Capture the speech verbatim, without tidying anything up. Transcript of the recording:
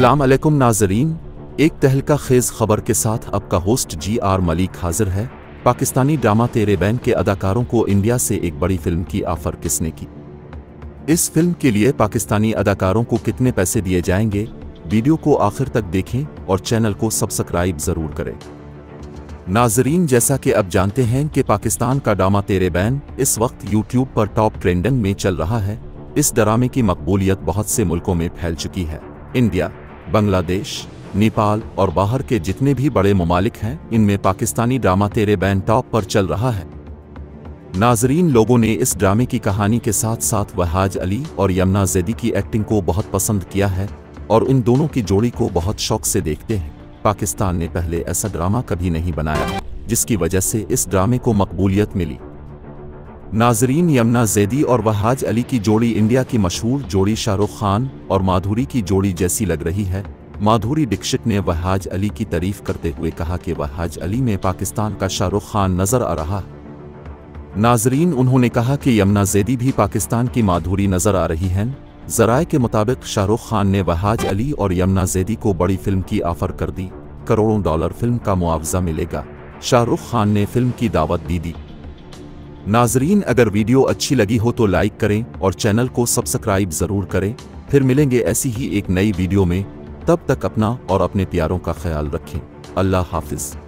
अस्सलाम अलैकुम नाजरीन, एक तहलका खेज खबर के साथ आपका होस्ट जी आर मलिक हाजिर है। पाकिस्तानी ड्रामा तेरे बैन के अदाकारों को इंडिया से एक बड़ी फिल्म की ऑफर किसने की? इस फिल्म के लिए पाकिस्तानी अदाकारों को कितने पैसे दिए जाएंगे? वीडियो को आखिर तक देखें और चैनल को सब्सक्राइब जरूर करें। नाजरीन, जैसा कि अब जानते हैं कि पाकिस्तान का ड्रामा तेरे बैन इस वक्त यूट्यूब पर टॉप ट्रेंडिंग में चल रहा है। इस ड्रामे की मकबूलियत बहुत से मुल्कों में फैल चुकी है। इंडिया, बांग्लादेश, नेपाल और बाहर के जितने भी बड़े ममालिक हैं, इनमें पाकिस्तानी ड्रामा तेरे बैन टॉप पर चल रहा है। नाजरीन, लोगों ने इस ड्रामे की कहानी के साथ साथ वहाज अली और यमुना जैदी की एक्टिंग को बहुत पसंद किया है और इन दोनों की जोड़ी को बहुत शौक से देखते हैं। पाकिस्तान ने पहले ऐसा ड्रामा कभी नहीं बनाया, जिसकी वजह से इस ड्रामे को मकबूलियत मिली। नाजरीन, यमुना जैदी और वहाज अली की जोड़ी इंडिया की मशहूर जोड़ी शाहरुख खान और माधुरी की जोड़ी जैसी लग रही है। माधुरी दीक्षित ने वहाज अली की तारीफ करते हुए कहा कि वहाज अली में पाकिस्तान का शाहरुख खान नजर आ रहा है। नाजरीन, उन्होंने कहा कि यमुना जैदी भी पाकिस्तान की माधुरी नजर आ रही है। जराए के मुताबिक शाहरुख खान ने वहाज अली और यमुना जैदी को बड़ी फिल्म की ऑफर कर दी। करोड़ों डॉलर फिल्म का मुआवजा मिलेगा। शाहरुख खान ने फिल्म की दावत दी दी नाजरीन, अगर वीडियो अच्छी लगी हो तो लाइक करें और चैनल को सब्सक्राइब जरूर करें। फिर मिलेंगे ऐसी ही एक नई वीडियो में। तब तक अपना और अपने प्यारों का ख्याल रखें। अल्लाह हाफिज।